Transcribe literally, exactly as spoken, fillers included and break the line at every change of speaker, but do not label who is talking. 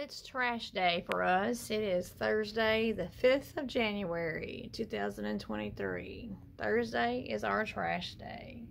it's trash day for us. It is Thursday, the fifth of January, two thousand twenty-three. Thursday is our trash day.